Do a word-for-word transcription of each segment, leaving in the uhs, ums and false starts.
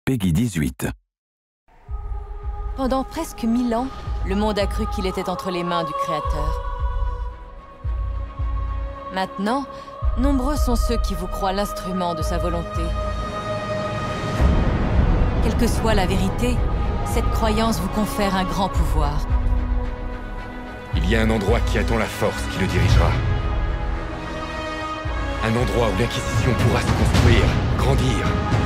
Peggy dix-huit. Pendant presque mille ans, le monde a cru qu'il était entre les mains du Créateur. Maintenant, nombreux sont ceux qui vous croient l'instrument de sa volonté. Quelle que soit la vérité, cette croyance vous confère un grand pouvoir. Il y a un endroit qui attend la force qui le dirigera. Un endroit où l'Inquisition pourra se construire, grandir.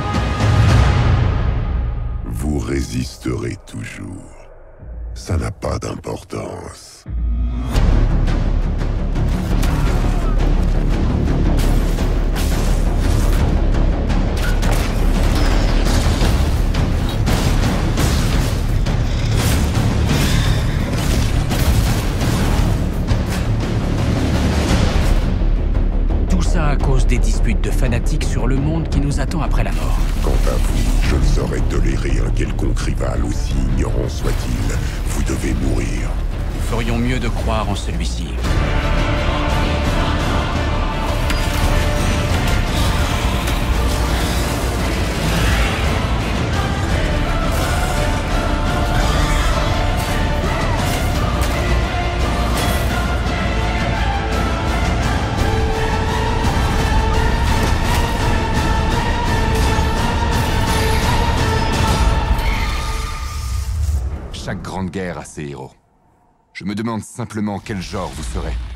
Vous résisterez toujours. Ça n'a pas d'importance. À cause des disputes de fanatiques sur le monde qui nous attend après la mort. Quant à vous, je ne saurais tolérer un quelconque rival, aussi ignorant soit-il. Vous devez mourir. Nous ferions mieux de croire en celui-ci. Chaque grande guerre a ses héros. Je me demande simplement quel genre vous serez.